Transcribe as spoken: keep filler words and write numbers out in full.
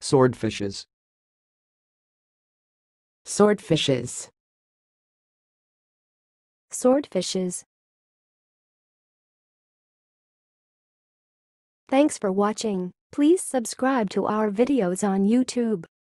Swordfishes. Swordfishes. Swordfishes. Thanks for watching. Please subscribe to our videos on YouTube.